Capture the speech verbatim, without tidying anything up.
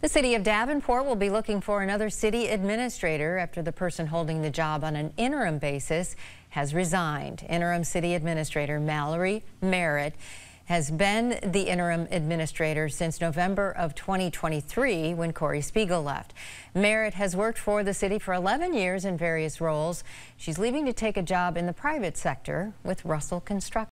The city of Davenport will be looking for another city administrator after the person holding the job on an interim basis has resigned. Interim city administrator Mallory Merritt has been the interim administrator since November of twenty twenty-three when Corey Spiegel left. Merritt has worked for the city for eleven years in various roles. She's leaving to take a job in the private sector with Russell Construction.